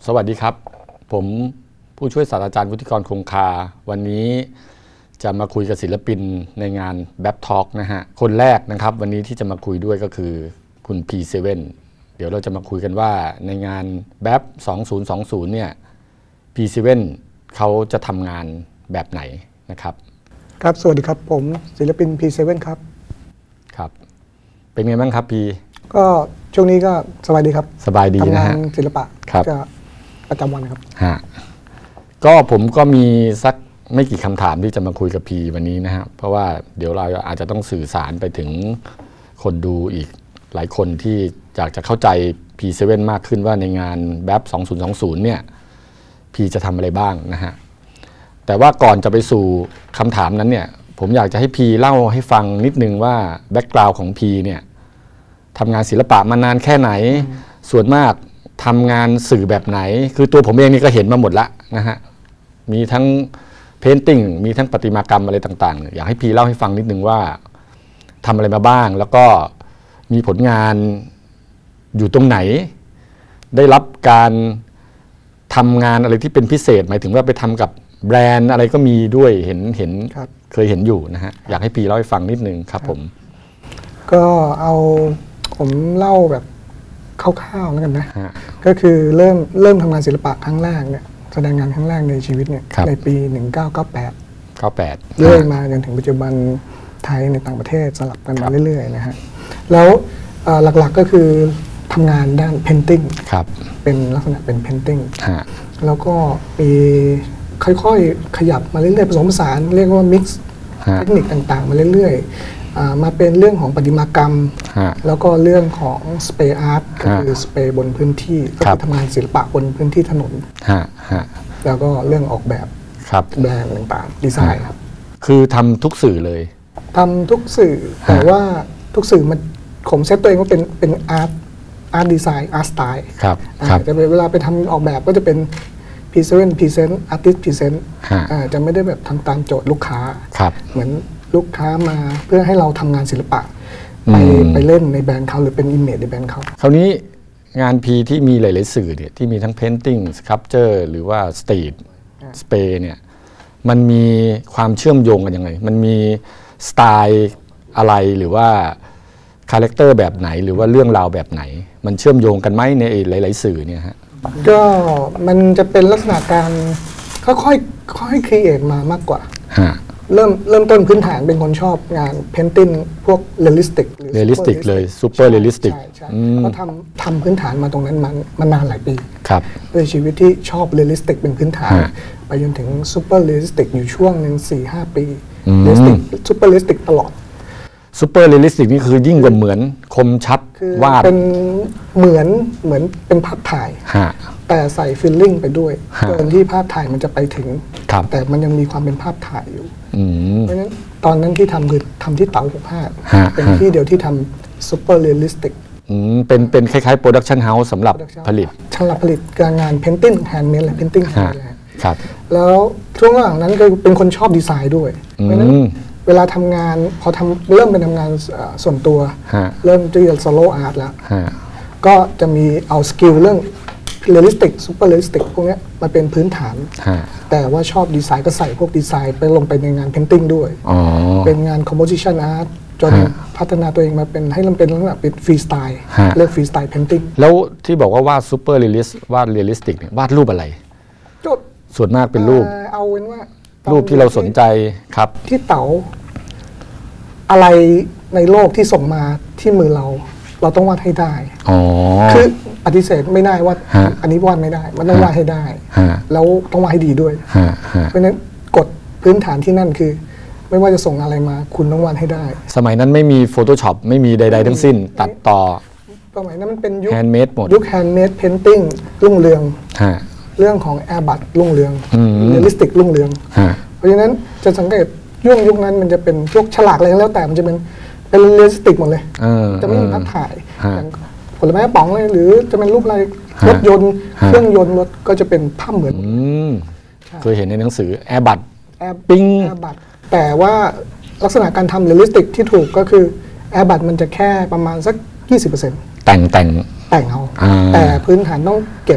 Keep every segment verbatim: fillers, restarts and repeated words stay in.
สวัสดีครับผมผู้ช่วยศาสตราจารย์วุฒิกรคงคาวันนี้จะมาคุยกับศิลปินในงาน แบป ทอล์ก นะฮะคนแรกนะครับวันนี้ที่จะมาคุยด้วยก็คือคุณ พี เซเว่น เดี๋ยวเราจะมาคุยกันว่าในงาน แบป สองพันยี่สิบเนี่ย พี เซเว่น เขาจะทำงานแบบไหนนะครับครับสวัสดีครับผมศิลปิน พี เซเว่น ครับครับเป็นไงบ้างครับพีก็ช่วงนี้ก็สบายดีครับสบายดีนะฮะทำงานศิลปะก็ประจำวันครับฮะก็ผมก็มีสักไม่กี่คำถามที่จะมาคุยกับพีวันนี้นะฮะเพราะว่าเดี๋ยวเราอาจจะต้องสื่อสารไปถึงคนดูอีกหลายคนที่อยากจะเข้าใจ พี เซเว่น มากขึ้นว่าในงาน แบป สองพันยี่สิบเนี่ยพีจะทำอะไรบ้างนะฮะแต่ว่าก่อนจะไปสู่คำถามนั้นเนี่ยผมอยากจะให้พีเล่าให้ฟังนิดนึงว่าแบ็กกราวด์ของพีเนี่ยทำงานศิลปะมานานแค่ไหนส่วนมากทำงานสื่อแบบไหนคือตัวผมเองนี่ก็เห็นมาหมดละนะฮะมีทั้งเพนติ้งมีทั้งประติมากรรมอะไรต่างๆอยากให้พีเล่าให้ฟังนิดนึงว่าทำอะไรมาบ้างแล้วก็มีผลงานอยู่ตรงไหนได้รับการทำงานอะไรที่เป็นพิเศษหมายถึงว่าไปทำกับแบรนด์อะไรก็มีด้วยเห็นเห็นเคยเห็นอยู่นะฮะอยากให้พีเล่าให้ฟังนิดนึงครับผมก็เอาผมเล่าแบบคร่าวๆแล้วกันนะก็คือเริ่มเริ่มทำงานศิลปะครั้งแรกเนี่ยแสดงงานครั้งแรกในชีวิตเนี่ยในปีหนึ่งเก้าเก้าแปดเรื่อยมาจนถึงปัจจุบันไทยในต่างประเทศสลับกันมาเรื่อยๆนะฮะแล้วหลักๆก็คือทำงานด้านเพนติ้งเป็นลักษณะเป็นเพนติ้งแล้วก็มีค่อยๆขยับมาเรื่อยๆผสมผสานเรียกว่ามิกซ์เทคนิคต่างๆมาเรื่อยๆมาเป็นเรื่องของประติมากรรมแล้วก็เรื่องของสเปรย์อาร์ตก็คือสเปรย์บนพื้นที่ก็คือทำงานศิลปะบนพื้นที่ถนนแล้วก็เรื่องออกแบบแบรนด์ต่างๆดีไซน์ครับคือทำทุกสื่อเลยทำทุกสื่อแต่ว่าทุกสื่อมันผมเซตตัวเองว่าเป็นเป็นอาร์ตอาร์ตดีไซน์อาร์ตสไตล์แต่เวลาไปทำออกแบบก็จะเป็น พี เซเว่น Present Artist Present จะไม่ได้แบบทำตามโจทย์ลูกค้าเหมือนลูกค้ามาเพื่อให้เราทำงานศิลปะไปไปเล่นในแบรนด์เขาหรือเป็นอิมเมจในแบรนด์เขาคราวนี้งานพีที่มีหลายๆสื่อเนี่ยที่มีทั้งเพนติ้งสครับเจอร์หรือว่าสตรีทสเปรย์เนี่ยมันมีความเชื่อมโยงกันยังไงมันมีสไตล์อะไรหรือว่าคาแรคเตอร์แบบไหนหรือว่าเรื่องราวแบบไหนมันเชื่อมโยงกันไหมในหลายๆสื่อเนี่ยฮะก็มันจะเป็นลักษณะการค่อยๆค่อยๆครีเอทมามากกว่าเริ่มเริ่มต้นพื้นฐานเป็นคนชอบงานเพนติ้งพวกเรียลลิสติกเรียลลิสติกเลยซูเปอร์เรียลลิสติกก็ทำทำพื้นฐานมาตรงนั้นมามานานหลายปีด้วยชีวิตที่ชอบเรียลลิสติกเป็นพื้นฐานไปจนถึงซูเปอร์เรียลลิสติกอยู่ช่วงหนึ่งสี่ห้าปีเรียลลิสติกซูเปอร์เรียลลิสติกตลอดซูเปอร์เรียลลิสติกนี่คือยิ่งกว่าเหมือนคมชัดวาดเป็นเหมือนเหมือนเป็นภาพถ่ายแต่ใส่ฟิลลิ่งไปด้วยเกินที่ภาพถ่ายมันจะไปถึงแต่มันยังมีความเป็นภาพถ่ายอยู่เพราะฉะนั้นตอนนั้นที่ทำคือทำที่เต๋าหกห้าเป็นที่เดียวที่ทำซูเปอร์เรียลลิสติกเป็นเป็นคล้ายๆโปรดักชันเฮาส์สำหรับผลิตสำหรับผลิตการงานเพนติ้งแฮนด์เมดและเพนติ้งแฮนด์เมดแล้วช่วงหลังนั้นก็เป็นคนชอบดีไซน์ด้วยเพราะฉะนั้นเวลาทำงานพอทำเริ่มเป็นทำงานส่วนตัวเริ่มจะเรียนโซโล่อาร์ตแล้วก็จะมีเอาสกิลเรื่องเรียลลิสติกซูเปอร์เรียลลิสติกพวกนี้มาเป็นพื้นฐานแต่ว่าชอบดีไซน์ก็ใส่พวกดีไซน์ไปลงไปในงานเพนติ้งด้วยเป็นงานคอมโพสิชันอาร์ตจนพัฒนาตัวเองมาเป็นให้มันเป็นลักษณะเป็นฟรีสไตล์เรียกฟรีสไตล์เพนติ้งแล้วที่บอกว่าวาดซูเปอร์เรียลลิสวาดเรียลลิสติกเนี่ยวาดรูปอะไรส่วนมากเป็นรูปเอาเป็นว่ารูปที่เราสนใจครับที่เต๋าอะไรในโลกที่ส่งมาที่มือเราเราต้องวาดให้ได้คือปฏิเสธไม่ได้ว่าอันนี้วาดไม่ได้มันต้องวาดให้ได้แล้วต้องวาดให้ดีด้วยเพราะฉะนั้นกฎพื้นฐานที่นั่นคือไม่ว่าจะส่งอะไรมาคุณต้องวาดให้ได้สมัยนั้นไม่มี Photoshop ไม่มีใดๆทั้งสิ้นตัดต่อสมัยนั้นมันเป็นยุค handmade หมดยุค handmade painting รุ่งเรืองเรื่องของ Airbrush รุ่งเรือง realistic รุ่งเรืองเพราะฉะนั้นจะสังเกตยุคยุคนั้นมันจะเป็นพวกฉลากอะไรแล้วแต่มันจะเป็นเป็นเรียลลิสติกหมดเลยจะไม่มีภาพถ่ายอย่างผลไม้ป๋องเลยหรือจะเป็นรูปอะไรรถยนต์เครื่องยนต์รถก็จะเป็นภาพเหมือนเคยเห็นในหนังสือแอร์บัตปิ้งแต่ว่าลักษณะการทำเรียลลิสติกที่ถูกก็คือแอร์บัตมันจะแค่ประมาณสัก ยี่สิบเปอร์เซ็นต์แต่งแต่งแต่งเอาแต่พื้นฐานต้องเก็บ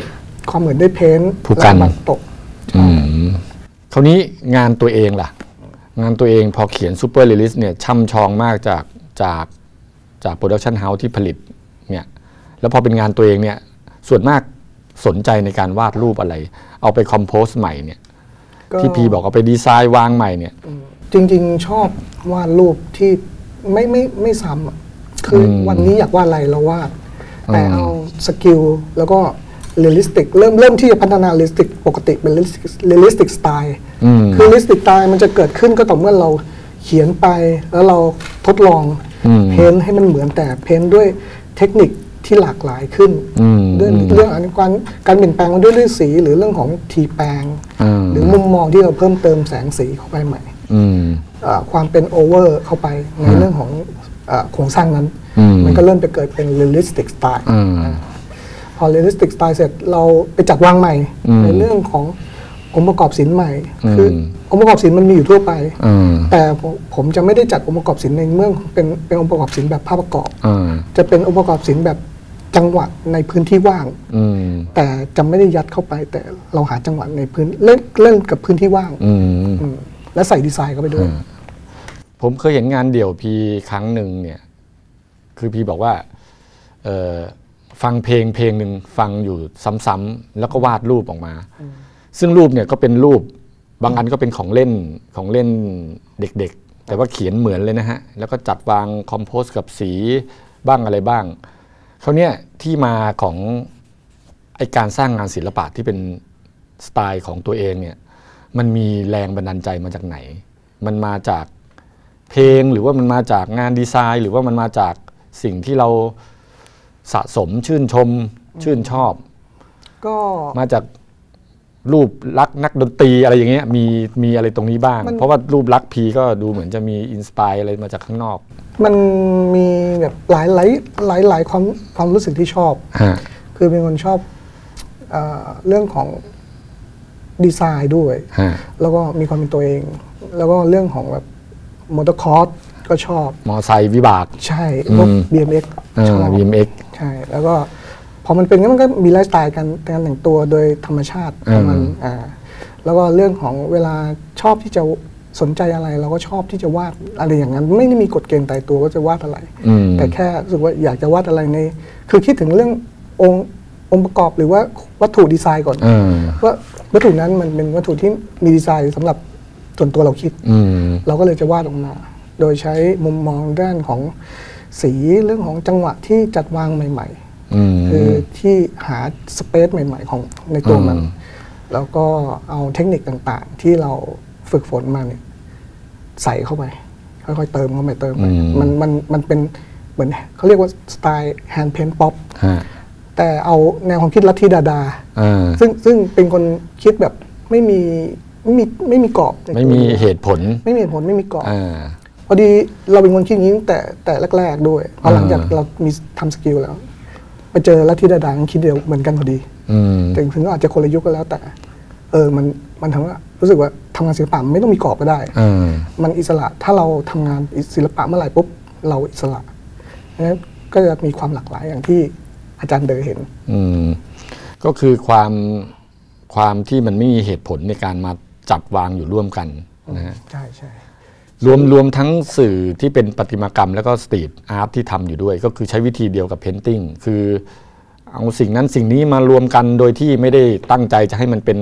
ความเหมือนด้วยเพ้นท์ผู้กันและตกคราวนี้งานตัวเองล่ะงานตัวเองพอเขียนซูเปอร์เรียลลิสต์เนี่ยช่ำชองมากจากจากจากโปรดักชันเฮาส์ที่ผลิตเนี่ยแล้วพอเป็นงานตัวเองเนี่ยส่วนมากสนใจในการวาดรูปอะไรเอาไปคอมโพสใหม่เนี่ยที่พีบอกเอาไปดีไซน์วางใหม่เนี่ยจริงๆชอบวาดรูปที่ไม่ไม่ไม่ซ้ำคือวันนี้อยากวาดอะไรเราวาดแต่เอาสกิลแล้วก็เรียลลิสติกเริ่มเริ่มที่จะพัฒนาเรียลลิสติกปกติเป็นเรียลลิสติกสไตล์คือเรียลลิสติกสไตล์มันจะเกิดขึ้นก็ต่อเมื่อเราเขียนไปแล้วเราทดลองเพ้นให้มันเหมือนแต่เพ้นด้วยเทคนิคที่หลากหลายขึ้นด้วยเรื่องการการเปลี่ยนแปลงด้วยด้วยสีหรือเรื่องของทีแปลงหรือมุมมองที่เราเพิ่มเติมแสงสีเข้าไปใหม่ความเป็นโอเวอร์เข้าไปในเรื่องของโครงสร้างนั้นมันก็เริ่มไปเกิดเป็นเรียลลิสติกสไตล์พอเรียลลิสติกสไตล์เสร็จเราไปจัดวางใหม่ในเรื่องขององค์ประกอบศิลป์ใหม่คือองค์ประกอบศิลป์มันมีอยู่ทั่วไปแต่ผมจะไม่ได้จัดองค์ประกอบศิลป์ในเมื่อเป็นเป็นองค์ประกอบศิลป์แบบภาพประกอบจะเป็นองค์ประกอบศิลป์แบบจังหวะในพื้นที่ว่างแต่จะไม่ได้ยัดเข้าไปแต่เราหาจังหวะในพื้นเล่นเล่นกับพื้นที่ว่างและใส่ดีไซน์เข้าไปด้วยผมเคยเห็นงานเดี่ยวพีครั้งหนึ่งเนี่ยคือพีบอกว่าฟังเพลงเพลงหนึ่งฟังอยู่ซ้ำๆแล้วก็วาดรูปออกมาซึ่งรูปเนี่ยก็เป็นรูปบางอันก็เป็นของเล่นของเล่นเด็กๆแต่ว่าเขียนเหมือนเลยนะฮะแล้วก็จัดวางคอมโพสกับสีบ้างอะไรบ้างเขาเนี่ยที่มาของไอการสร้างงานศิลปะที่เป็นสไตล์ของตัวเองเนี่ยมันมีแรงบันดาลใจมาจากไหนมันมาจากเพลงหรือว่ามันมาจากงานดีไซน์หรือว่ามันมาจากสิ่งที่เราสะสมชื่นชมชื่นชอบก็มาจากรูปลักษณ์นักดนตรีอะไรอย่างเงี้ยมีมีอะไรตรงนี้บ้างเพราะว่ารูปลักษณ์พีก็ดูเหมือนจะมีอินสปายอะไรมาจากข้างนอกมันมีแบบหลายหลายหลายหลายความความรู้สึกที่ชอบคือเป็นคนชอบเอ่อเรื่องของดีไซน์ด้วยแล้วก็มีความเป็นตัวเองแล้วก็เรื่องของแบบมอเตอร์คอร์สก็ชอบมอไซค์วิบากใช่พวก บี เอ็ม เอ็กซ์ชอบ บี เอ็ม เอ็กซ์ใช่แล้วก็พอมันเป็นงั้นมันก็มีไลฟ์สไตล์การการแต่งตัวโดยธรรมชาติของมันอ่าแล้วก็เรื่องของเวลาชอบที่จะสนใจอะไรเราก็ชอบที่จะวาดอะไรอย่างนั้นไม่ได้มีกฎเกณฑ์ตายตัวว่าจะวาดอะไรแต่แค่รู้สึกว่าอยากจะวาดอะไรในคือคิดถึงเรื่ององค์องค์ประกอบหรือว่าวัตถุดีไซน์ก่อนว่าวัตถุนั้นมันเป็นวัตถุที่มีดีไซน์สำหรับส่วนตัวเราคิดเราก็เลยจะวาดออกมาโดยใช้มุมมองด้านของสีเรื่องของจังหวะที่จัดวางใหม่ๆคือที่หาสเปซใหม่ๆของในตัวมันแล้วก็เอาเทคนิคต่างๆที่เราฝึกฝนมาเนี่ยใส่เข้าไปค่อยๆเติมเข้าไปเติมไปมันมันมันเป็นเหมือนเขาเรียกว่าสไตล์แฮนด์เพนท์ป๊อปแต่เอาแนวความคิดลัทธิดาดาซึ่งซึ่งเป็นคนคิดแบบไม่มีไม่มีไม่มีกรอบไม่มีเหตุผลไม่มีเหตุผลไม่มีกรอบพอดีเราเป็นคนคิดอย่างนี้ตั้งแต่แต่แรกๆด้วยพอหลังจากเรามีทำสกิลแล้วไปเจอลัทธิดาดาคิดเดียวเหมือนกันพอดีแต่ถึงก็อาจจะคนละยุคก็แล้วแต่เออมันมันทำว่ารู้สึกว่าทำงานศิลปะไม่ต้องมีกรอบก็ได้มันอิสระถ้าเราทำงานศิลปะเมื่อไหร่ปุ๊บเราอิสระนั้นก็จะมีความหลากหลายอย่างที่อาจารย์เดอเห็นก็คือความความที่มันไม่มีเหตุผลในการมาจัดวางอยู่ร่วมกันนะฮะใช่ใช่รวมรวมทั้งสื่อที่เป็นประติมากรรมแล้วก็สตรีทอาร์ตที่ทำอยู่ด้วยก็คือใช้วิธีเดียวกับเพนติ้งคือเอาสิ่งนั้นสิ่งนี้มารวมกันโดยที่ไม่ได้ตั้งใจจะให้มันเป็น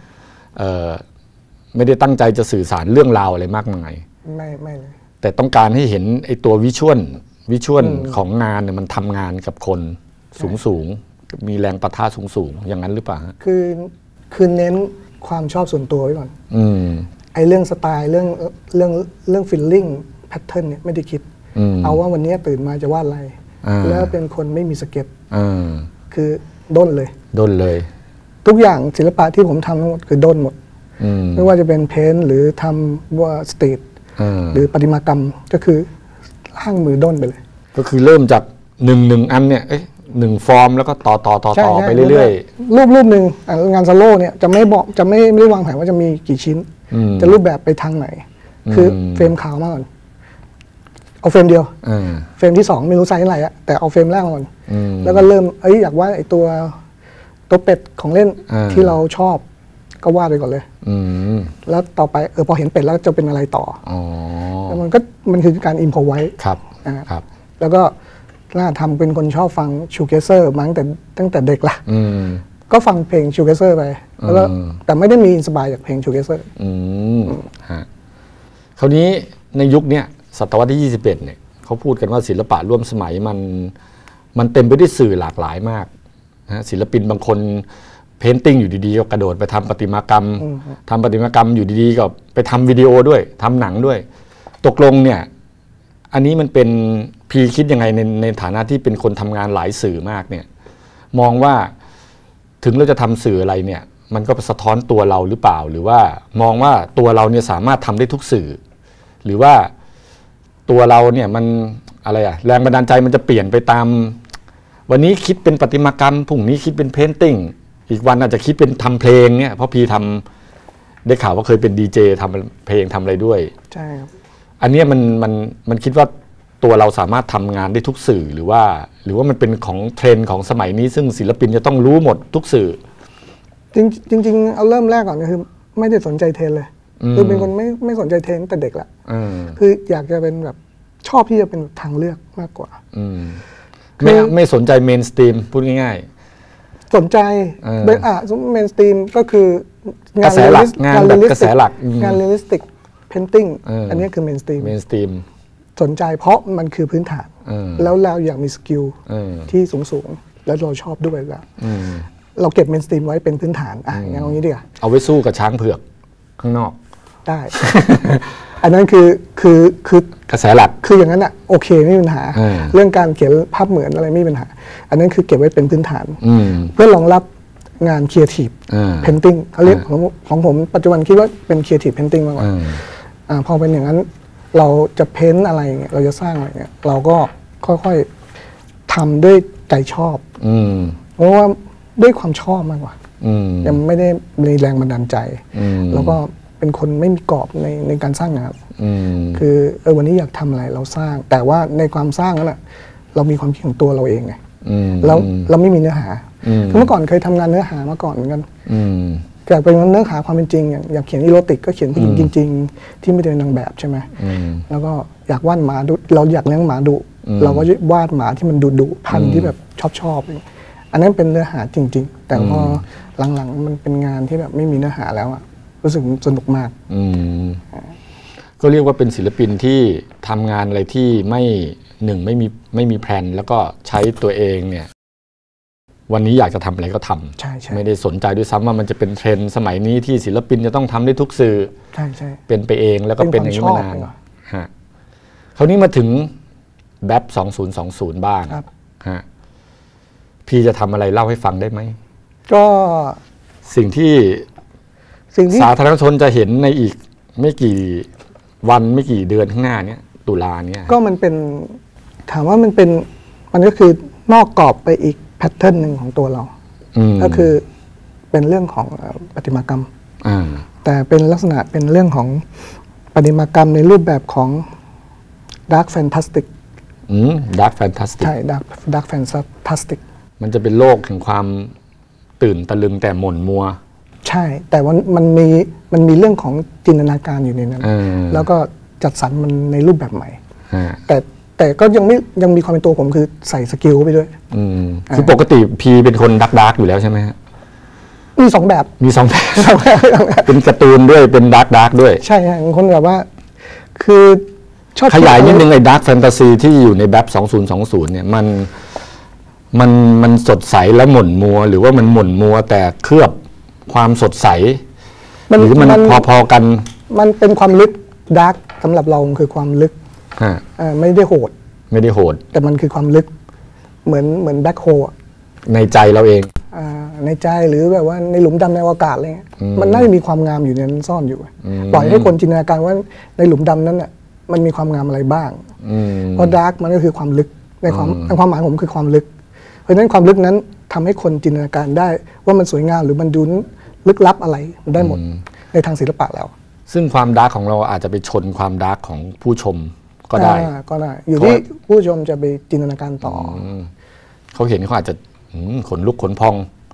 ไม่ได้ตั้งใจจะสื่อสารเรื่องราวอะไรมากมายไม่ไม่เลยแต่ต้องการให้เห็นไอ้ตัววิชวลวิชวลของงานเนี่ยมันทำงานกับคนสูงสูงมีแรงปะทะสูงสูงอย่างนั้นหรือเปล่าคือคือเน้นความชอบส่วนตัวไว้ก่อนไอ้เรื่องสไตล์เรื่องเรื่องเรื่องฟีลลิ่งแพทเทิร์นเนี่ยไม่ได้คิดเอาว่าวันนี้ตื่นมาจะวาดอะไรแล้วเป็นคนไม่มีสเก็ตคือด้นเลยด้นเลยทุกอย่างศิลปะที่ผมทำทั้งหมดคือด้นหมดไม่ว่าจะเป็นเพ้นท์หรือทำว่าสตรีทหรือประติมากรรมก็คือล่างมือด้นไปเลยก็คือเริ่มจากหนึ่งหนึ่งอันเนี่ยหนึ่งฟอร์มแล้วก็ต่อต่อต่อต่อไปเรื่อยๆรูปรูปหนึ่งงานซาโล่เนี่ยจะไม่บอกจะไม่ไม่วางแผนว่าจะมีกี่ชิ้นจะรูปแบบไปทางไหนคือเฟรมขาวมาก่อนเอาเฟรมเดียวเฟรมที่สองไม่รู้ไซส์อะไรอะแต่เอาเฟรมแรกก่อนแล้วก็เริ่มเอ้ยอยากว่าไอตัวตัวเป็ดของเล่นที่เราชอบก็วาดไปก่อนเลยแล้วต่อไปเออพอเห็นเป็ดแล้วจะเป็นอะไรต่อแล้วมันก็มันคือการอิมพอไว้ครับครับแล้วก็น่าทำเป็นคนชอบฟังชูเกเซอร์มาตั้งแต่ตั้งแต่เด็กละก็ฟังเพลงชูเกเซอร์ไปแล้วก็แต่ไม่ได้มีอินสปายจากเพลงชูเกเซอร์ฮะคราวนี้ในยุคนี้ศตวรรษที่ยี่สิบเอ็ดเนี่ยเขาพูดกันว่าศิลปะร่วมสมัยมันมันเต็มไปด้วยสื่อหลากหลายมากนะศิลปินบางคนเพนติ้งอยู่ดีๆก็กระโดดไปทำประติมากรรมทำประติมากรรมอยู่ดีๆก็ไปทำวิดีโอด้วยทำหนังด้วยตกลงเนี่ยอันนี้มันเป็นพีคิดยังไงในในฐานะที่เป็นคนทำงานหลายสื่อมากเนี่ยมองว่าถึงเราจะทำสื่ออะไรเนี่ยมันก็สะท้อนตัวเราหรือเปล่าหรือว่ามองว่าตัวเราเนี่ยสามารถทำได้ทุกสื่อหรือว่าตัวเราเนี่ยมันอะไรอะแรงบันดาลใจมันจะเปลี่ยนไปตามวันนี้คิดเป็นประติมากรรมพรุ่งนี้คิดเป็นเพนติ้งอีกวันอาจจะคิดเป็นทำเพลงเนี่ยเพราะพีทำได้ข่าวว่าเคยเป็นดีเจทำเพลงทำอะไรด้วยใช่ครับอันนี้มันมันมันคิดว่าตัวเราสามารถทำงานได้ทุกสื่อหรือว่าหรือว่ามันเป็นของเทรนด์ของสมัยนี้ซึ่งศิลปินจะต้องรู้หมดทุกสื่อจริงจริงเอาเริ่มแรกก่อนก็คือไม่ได้สนใจเทรนเลยคือเป็นคนไม่ไม่สนใจเทรนแต่เด็กละคืออยากจะเป็นแบบชอบที่จะเป็นทางเลือกมากกว่าไม่ไม่สนใจเมนสตรีมพูดง่ายๆสนใจเป็นอ่ะเมนสตรีมก็คืองานหลักงานแบบกระแสหลักงานเรียลลิสติกเพนติ้งอันนี้คือเมนสตรีมเมนสตรีมสนใจเพราะมันคือพื้นฐานแล้วเราอยากมีสกิลที่สูงสูงแล้วเราชอบด้วยแล้วเราเก็บเมนสตรีมไว้เป็นพื้นฐานอ่ะอย่างนี้ดีกว่าเอาไว้สู้กับช้างเผือกข้างนอกได้ อันนั้นคือคือคือกระแสหลักคืออย่างนั้นอ่ะโอเคไม่มีปัญหาเรื่องการเขียนภาพเหมือนอะไรไม่มีปัญหาอันนั้นคือเก็บไว้เป็นพื้นฐานเพื่อรองรับงานครีเอทีฟเพนติ้งเขาเรียกของของผมปัจจุบันคิดว่าเป็นครีเอทีฟเพนติ้งมากกว่าพอเป็นอย่างนั้นเราจะเพ้นอะไรเงี้ยเราจะสร้างอะไรเงี้ยเราก็ค่อยๆทำด้วยใจชอบเพราะว่าด้วยความชอบมากกว่ายังไม่ได้มีแรงบันดาลใจแล้วก็เป็นคนไม่มีกรอบในในการสร้างงานคือเออวันนี้อยากทำอะไรเราสร้างแต่ว่าในความสร้างนั้นแหละเรามีความคิดของตัวเราเองไงแล้วเราไม่มีเนื้อหาคือเมื่อก่อนเคยทำงานเนื้อหามาก่อนเหมือนกันอยากเป็นเนื้อหาความเป็นจริงอย่างอยากเขียนอีโรติกก็เขียนผู้หญิงจริงๆที่ไม่ได้เป็นนางแบบใช่ไหมแล้วก็อยากวาดหมาดุเราอยากเลี้ยงหมาดุเราก็วาดหมาที่มันดุดุพันที่แบบชอบชอบอันนั้นเป็นเนื้อหาจริงๆแต่พอหลังๆมันเป็นงานที่แบบไม่มีเนื้อหาแล้วอะรู้สึกสนุกมากก็เรียกว่าเป็นศิลปินที่ทำงานอะไรที่ไม่หนึ่งไม่มีไม่มีแพลนแล้วก็ใช้ตัวเองเนี่ยวันนี้อยากจะทำอะไรก็ทำใช่ใช่ไม่ได้สนใจด้วยซ้ำว่ามันจะเป็นเทรนด์สมัยนี้ที่ศิลปินจะต้องทำได้ทุกสื่อใช่ใช่เป็นไปเองแล้วก็เป็นอย่างนี้มานานฮะคราวนี้มาถึงแบปสองพันยี่สิบบ้างฮะพี่จะทำอะไรเล่าให้ฟังได้ไหมก็สิ่งที่สาธารณชนจะเห็นในอีกไม่กี่วันไม่กี่เดือนข้างหน้านี้ตุลาเนี่ยก็มันเป็นถามว่ามันเป็นมันก็คือนอกกรอบไปอีกแพทเทิร์นหนึ่งของตัวเราก็คือเป็นเรื่องของประติมากรรมแต่เป็นลักษณะเป็นเรื่องของประติมากรรมในรูปแบบของดาร์กแฟนตาสติกดาร์กแฟนตาสติกใช่ดาร์กดาร์กแฟนตาสติกมันจะเป็นโลกแห่งความตื่นตะลึงแต่หม่นมัวใช่แต่ว่ามันมีมันมีเรื่องของจินตนาการอยู่ในนั้นแล้วก็จัดสรรมันในรูปแบบใหม่แต่แต่ก็ยังไม่ยังมีความเป็นตัวผมคือใส่สกิลไปด้วยคือปกติพีเป็นคนดักดักอยู่แล้วใช่ไหมฮะมีสองแบบมีสองแบบเป็นการ์ตูนด้วยเป็นดักดักด้วยใช่ใช่คนแบบว่าคือชอบขยายนิดนึงไอ้ดักแฟนตาซีที่อยู่ในแบบสองพันยี่สิบเนี่ยมันมันมันสดใสและหม่นมัวหรือว่ามันหม่นมัวแต่เคลือบความสดใสหรือมันพอๆกันมันเป็นความลึกดาร์กสำหรับเราคือความลึกไม่ได้โหดไม่ได้โหดแต่มันคือความลึกเหมือนเหมือนแบ็คโฮลในใจเราเองในใจหรือแบบว่าในหลุมดำในอวกาศอะไรเงี้ยมันน่าจะมีความงามอยู่ในนั้นซ่อนอยู่ปล่อยให้คนจินตนาการว่าในหลุมดำนั้นน่ะมันมีความงามอะไรบ้างเพราะดาร์กมันก็คือความลึกในความในความหมายผมคือความลึกเพราะฉะนั้นความลึกนั้นทำให้คนจินตนาการได้ว่ามันสวยงามหรือมันดูลึกลับอะไรมันได้หมดในทางศิลปะแล้วซึ่งความดาร์กของเราอาจจะไปชนความดาร์กของผู้ชมก็ได้ก็ได้อยู่ที่ผู้ชมจะไปจินตนาการต่อเขาเห็นเขาอาจจะขนลุกขนพอง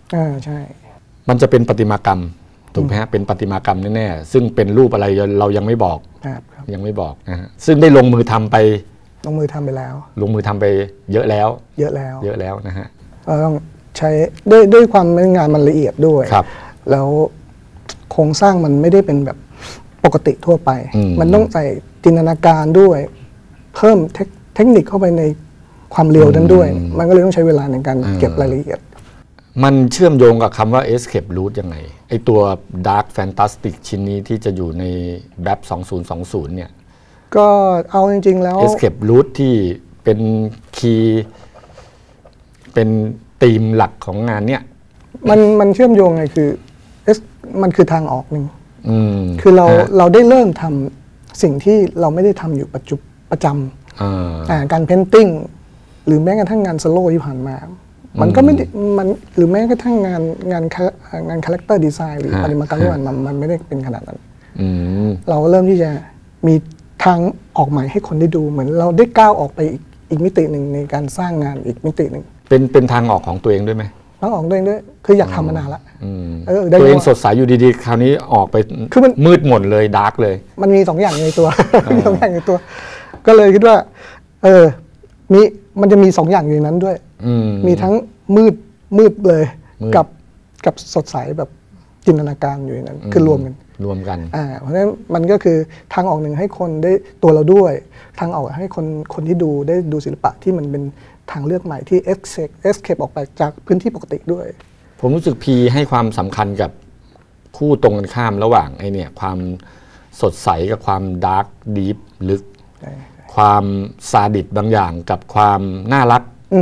อ่าใช่มันจะเป็นประติมากรรมถูกไหมฮะเป็นประติมากรรมแน่ๆซึ่งเป็นรูปอะไรเรายังไม่บอกยังไม่บอกนะฮะซึ่งได้ลงมือทำไปลงมือทำไปแล้วลงมือทำไปเยอะแล้วเยอะแล้วเยอะแล้วนะฮะเราต้องใช้ด้วยด้วยความงานมันละเอียดด้วยแล้วโครงสร้างมันไม่ได้เป็นแบบปกติทั่วไปมันต้องใส่จินตนาการด้วยเพิ่มเทคนิคเข้าไปในความเร็วนั้นด้วยมันก็เลยต้องใช้เวลาในการเก็บรายละเอียดมันเชื่อมโยงกับคำว่า Escape Route ยังไงไอตัว Dark Fantastic ชิ้นนี้ที่จะอยู่ในแบปสองพันยี่สิบเนี่ยก็เอาจริงๆแล้ว Escape Route ที่เป็นคีย์เป็นธีมหลักของงานเนี่ยมันมันเชื่อมโยงไงคือมันคือทางออกหนึ่งคือเราเราได้เริ่มทำสิ่งที่เราไม่ได้ทำอยู่ปัจจุประจำการเพนติ้งหรือแม้กระทั่งงานสโลว์ที่ผ่านมามันก็ไม่มันหรือแม้กระทั่งงานงานงานคาแรคเตอร์ดีไซน์หรือปริมาณการมันมันมันไม่ได้เป็นขนาดนั้นเราเริ่มที่จะมีทางออกใหม่ให้คนได้ดูเหมือนเราได้ก้าวออกไปอีกอีกมิติหนึ่งในการสร้างงานอีกมิติหนึ่งเป็นเป็นทางออกของตัวเองด้วยไหมทางออกตัวเองด้วยคืออยากทำมานานละตัวเองสดใสอยู่ดีๆคราวนี้ออกไปคือมันมืดหมดเลยดาร์กเลยมันมีสองอย่างในตัวมีสองอย่างในตัวก็เลยคิดว่าเออมีมันจะมีสองอย่างอยู่ในนั้นด้วยมีทั้งมืดมืดเลยกับกับสดใสแบบจินตนาการอยู่ในนั้นคือรวมกันรวมกันอ่าเพราะฉะนั้นมันก็คือทางออกหนึ่งให้คนได้ตัวเราด้วยทางออกให้คนคนที่ดูได้ดูศิลปะที่มันเป็นทางเลือกใหม่ที่ escape escape ออกไปจากพื้นที่ปกติด้วยผมรู้สึกพีให้ความสำคัญกับคู่ตรงกันข้ามระหว่างไอเนี่ยความสดใสกับความดาร์กดีฟลึกความซาดิสบางอย่างกับความน่ารัก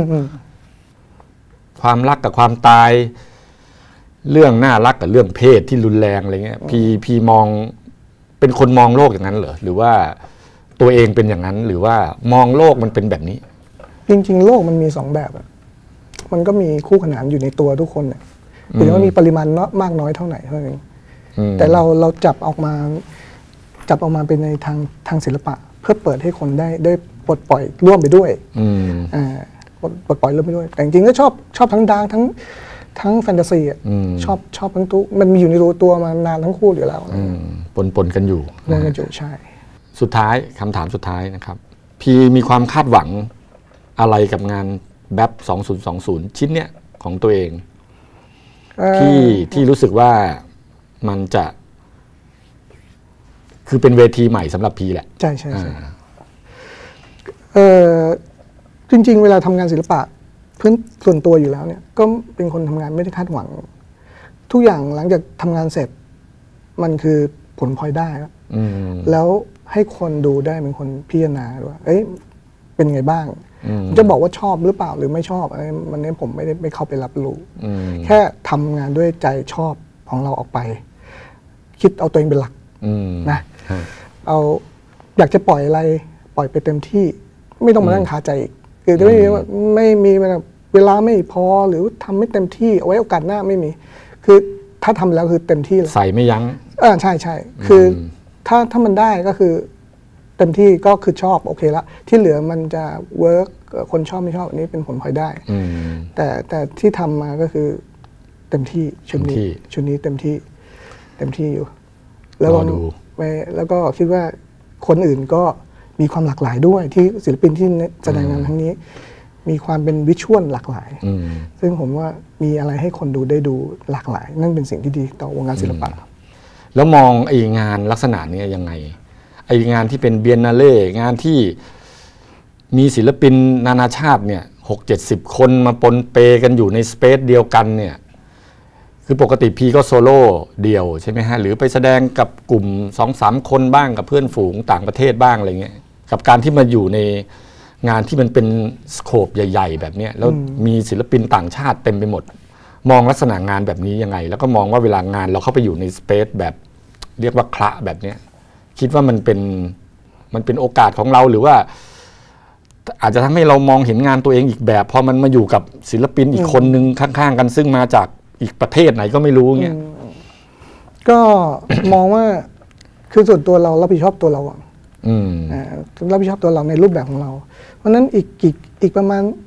ความรักกับความตายเรื่องน่ารักกับเรื่องเพศที่รุนแรงอะไรเงี้ยพีพีมองเป็นคนมองโลกอย่างนั้นเหรอหรือว่าตัวเองเป็นอย่างนั้นหรือว่ามองโลกมันเป็นแบบนี้จริงๆโลกมันมีสองแบบอะมันก็มีคู่ขนานอยู่ในตัวทุกคนเนี่ยถึงว่ามีปริมาณมากน้อยเท่าไหร่เท่านั้นแต่เราเราจับออกมาจับออกมาเป็นในทางทางศิลปะเพื่อเปิดให้คนได้ได้ปลดปล่อยร่วมไปด้วยอ่าปลดปล่อยร่วมไปด้วยแต่จริงๆก็ชอบชอบทั้งดาร์กทั้งทั้งแฟนตาซีอ่ะชอบชอบทั้งตัวมันมีอยู่ในตัวตัวมานานทั้งคู่อยู่แล้วปนปนกันอยู่ปนกันอยู่ใช่สุดท้ายคำถามสุดท้ายนะครับพี่มีความคาดหวังอะไรกับงานแบปสองพันยี่สิบชิ้นเนี้ยของตัวเองที่ที่รู้สึกว่ามันจะคือเป็นเวทีใหม่สำหรับพีแหละใช่ใช่ใช่เออจริงๆเวลาทำงานศิลปะพื้นส่วนตัวอยู่แล้วเนี่ยก็เป็นคนทำงานไม่ได้คาดหวังทุกอย่างหลังจากทำงานเสร็จมันคือผลพลอยได้แล้วให้คนดูได้เป็นคนพิจารณาว่าเอ้ยเป็นไงบ้างจะบอกว่าชอบหรือเปล่าหรือไม่ชอบอะไรมันนี้ผมไม่ได้ไม่เข้าไปรับรู้แค่ทำงานด้วยใจชอบของเราออกไปคิดเอาตัวเองเป็นหลักนะเอาอยากจะปล่อยอะไรปล่อยไปเต็มที่ไม่ต้องมานั่งคาใจอีกคือจะไม่มีไม่มีเวลาไม่พอหรือทำไม่เต็มที่เอาไว้โอกาสหน้าไม่มีคือถ้าทำแล้วคือเต็มที่เลยใส่ไม่ยั้งอ่าใช่ใช่คือถ้าถ้ามันได้ก็คือเต็มที่ก็คือชอบโอเคละที่เหลือมันจะเวิร์กคนชอบไม่ชอบอันนี้เป็นผลพลอยได้แต่แต่ที่ทำมาก็คือเต็มที่ชุดนี้ชุดนี้เต็มที่เต็มที่อยู่แล้วก็แล้วก็คิดว่าคนอื่นก็มีความหลากหลายด้วยที่ศิลปินที่แสดงงานทั้งนี้มีความเป็นวิชวลหลากหลายซึ่งผมว่ามีอะไรให้คนดูได้ดูหลากหลายนั่นเป็นสิ่งที่ดีต่อวงการศิลปะแล้วมองไอ้งานลักษณะนี้ยังไงไองานที่เป็นเบียนนาเล่งานที่มีศิลปินนานาชาติเนี่ยหกเจ็ดสิบคนมาปนเปกันอยู่ในสเปซเดียวกันเนี่ยคือปกติพีก็โซโล่เดี่ยวใช่ไหมฮะหรือไปแสดงกับกลุ่มสองสามคนบ้างกับเพื่อนฝูงต่างประเทศบ้างอะไรเงี้ยกับการที่มาอยู่ในงานที่มันเป็นสโคปใหญ่ๆแบบนี้แล้วมีศิลปินต่างชาติเต็มไปหมดมองลักษณะงานแบบนี้ยังไงแล้วก็มองว่าเวลางานเราเข้าไปอยู่ในสเปซแบบเรียกว่าคละแบบเนี้ยคิดว่ามันเป็นมันเป็นโอกาสของเราหรือว่าอาจจะทำให้เรามองเห็นงานตัวเองอีกแบบพอมันมาอยู่กับศิลปินอีกคนนึงข้างๆกันซึ่งมาจากอีกประเทศไหนก็ไม่รู้เงี้ยก็มองว่าคือส่วนตัวเรารับผิดชอบตัวเราอ่ะรับผิดชอบตัวเราในรูปแบบของเราเพราะนั้นอีกอีกอีกประมาณ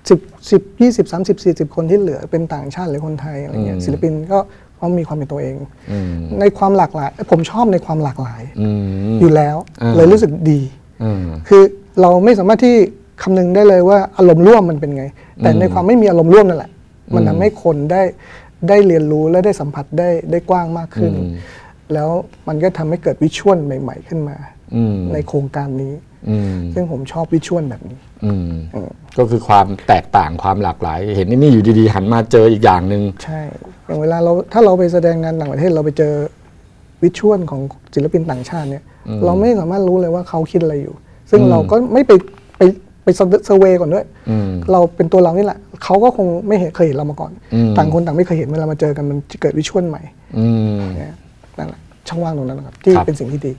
สิบสิบยี่สิบสามสิบสี่สิบคนที่เหลือเป็นต่างชาติหรือคนไทยอะไรเงี้ยศิลปินก็เขามีความเป็นตัวเอง ในความหลากหลายผมชอบในความหลากหลายอยู่แล้วเลยรู้สึกดีคือเราไม่สามารถที่คำนึงได้เลยว่าอารมณ์ร่วมมันเป็นไงแต่ในความไม่มีอารมณ์ร่วมนั่นแหละมันทำให้คนได้ได้เรียนรู้และได้สัมผัสได้ได้กว้างมากขึ้นแล้วมันก็ทำให้เกิดวิชวลใหม่ๆขึ้นมาในโครงการนี้ซึ่งผมชอบวิชวลแบบนี้ก็คือความแตกต่างความหลากหลายเห็นนี่อยู่ดีๆหันมาเจออีกอย่างหนึ่งใช่อย่างเวลาเราถ้าเราไปแสดงงานต่างประเทศเราไปเจอวิชวลของศิลปินต่างชาติเนี่ยเราไม่สามารถรู้เลยว่าเขาคิดอะไรอยู่ซึ่งเราก็ไม่ไปไปไปเซอร์เวย์ก่อนด้วยเราเป็นตัวเรานี่แหละเขาก็คงไม่เคยเห็นเรามาก่อนต่างคนต่างไม่เคยเห็นเวลามาเจอกันมันจะเกิดวิชวลใหม่นั่นแหละช่องว่างตรงนั้นนะครับที่เป็นสิ่งที่ดี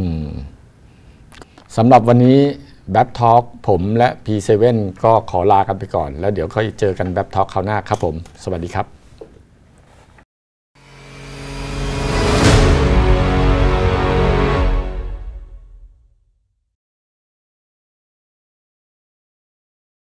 สำหรับวันนี้แบ็คทอล์กผมและ พี เซเว่น ก็ขอลากันไปก่อนแล้วเดี๋ยวค่อยเจอกันแบ็คทอล์กคราวหน้าครับผมสวัสดีครับ